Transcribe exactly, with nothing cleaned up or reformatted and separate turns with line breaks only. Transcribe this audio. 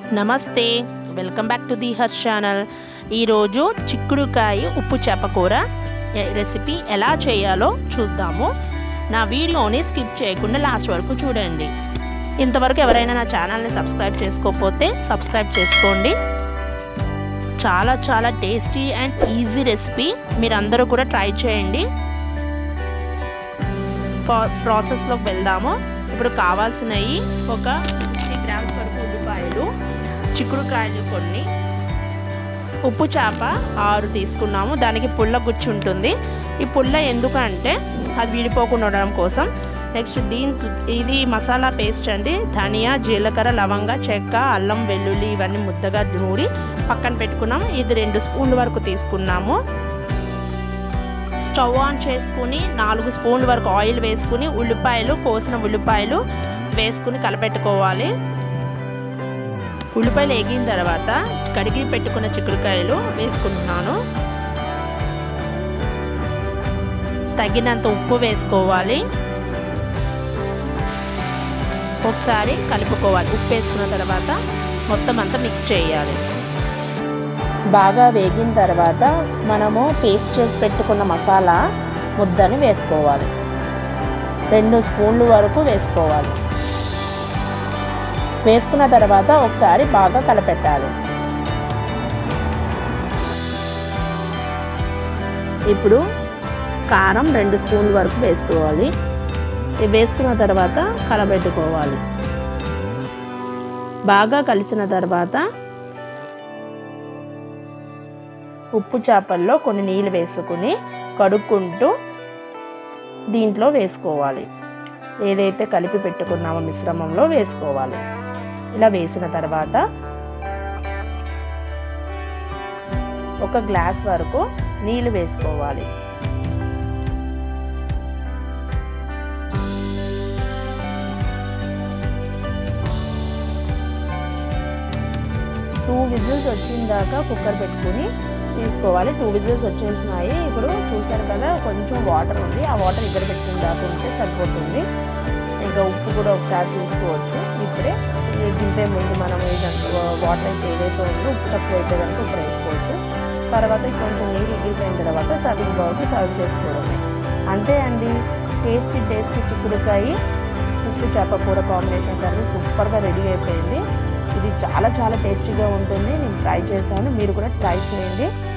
నమస్తే, welcome back to the Harsh channel. ఈరోజు చిక్కుడుకాయ ఉప్పు చేప కూర రెసిపీ ఎలా చేయాలో చూద్దాము. నా వీడియోని స్కిప్ చేయకుండా లాస్ట్ వరకు చూడండి. ఇంతవరకు ఎవరైనా నా ఛానల్ని సబ్స్క్రైబ్ చేసుకోకపోతే సబ్స్క్రైబ్ చేసుకోండి. చాలా చాలా టేస్టీ అండ్ ఈజీ రెసిపీ, మీరందరూ కూడా ట్రై చేయండి. ప్రాసెస్లోకి వెళ్దాము. ఇప్పుడు కావాల్సినవి ఒక ఫిఫ్టీ గ్రామ్స్ వరకు ఉల్లిపాయలు, చిక్కుడుకాయలు కొన్ని, ఉప్పు చేప ఆరు తీసుకున్నాము. దానికి పుల్ల గుచ్చి ఉంటుంది. ఈ పుల్ల ఎందుకంటే అది విడిపోకుండా ఉండడం కోసం. నెక్స్ట్ దీని ఇది మసాలా పేస్ట్ అండి. ధనియా, జీలకర్ర, లవంగ, చెక్క, అల్లం, వెల్లుల్లి ఇవన్నీ ముద్దగా నూరి పక్కన పెట్టుకున్నాము. ఇది రెండు స్పూన్ల వరకు తీసుకున్నాము. స్టవ్ ఆన్ చేసుకుని నాలుగు స్పూన్ల వరకు ఆయిల్ వేసుకుని ఉల్లిపాయలు, కోసిన ఉల్లిపాయలు వేసుకుని కలపెట్టుకోవాలి. ఉల్లిపాయలు వేగిన తర్వాత కడిగి పెట్టుకున్న చిక్కుడుకాయలు వేసుకుంటున్నాను. తగినంత ఉప్పు వేసుకోవాలి. ఒకసారి కలుపుకోవాలి. ఉప్పు వేసుకున్న తర్వాత మొత్తం అంతా మిక్స్ చేయాలి. బాగా వేగిన తర్వాత మనము పేస్ట్ చేసి పెట్టుకున్న మసాలా ముద్దని వేసుకోవాలి. రెండు స్పూన్లు వరకు వేసుకోవాలి. వేసుకున్న తర్వాత ఒకసారి బాగా కలపెట్టాలి. ఇప్పుడు కారం రెండు స్పూన్ల వరకు వేసుకోవాలి. వేసుకున్న తర్వాత కలపెట్టుకోవాలి. బాగా కలిసిన తర్వాత ఉప్పు చేపల్లో కొన్ని నీళ్ళు వేసుకుని కడుక్కుంటూ దీంట్లో వేసుకోవాలి. ఏదైతే కలిపి పెట్టుకున్నామో మిశ్రమంలో వేసుకోవాలి. ఇలా వేసిన తర్వాత ఒక గ్లాస్ వరకు నీళ్ళు వేసుకోవాలి. టూ విజిల్స్ వచ్చిన దాకా కుక్కర్ పెట్టుకుని తీసుకోవాలి. టూ విజిల్స్ వచ్చేసినాయి. ఇప్పుడు చూసారు కదా, కొంచెం వాటర్ ఉంది. ఆ వాటర్ ఇక్కడ పెట్టుకుని దాకా ఉంటే సరిపోతుంది. ఇంకా ఉప్పు కూడా ఒకసారి చూసుకోవచ్చు. ఇప్పుడే దింపే ముందు మనం ఏదంటే వాటర్ అయితే ఏదైతే ఉందో ఉప్పు తక్కువ అయితే కనుక ఉప్పు వేసుకోవచ్చు. తర్వాత కొంచెం నీరు ఎగిరిపోయిన తర్వాత సర్వింగ్ బౌల్కి సర్వ్ చేసుకోవడమే. అంతే అండి, టేస్టీ టేస్టీ చిక్కుడుకాయ ఉప్పు చేప కూర కాంబినేషన్ కర్రీ సూపర్గా రెడీ అయిపోయింది. ఇది చాలా చాలా టేస్టీగా ఉంటుంది. నేను ట్రై చేశాను, మీరు కూడా ట్రై చేయండి.